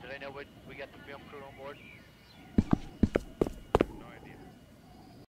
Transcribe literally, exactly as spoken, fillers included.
Did I know we, we got the film crew on board?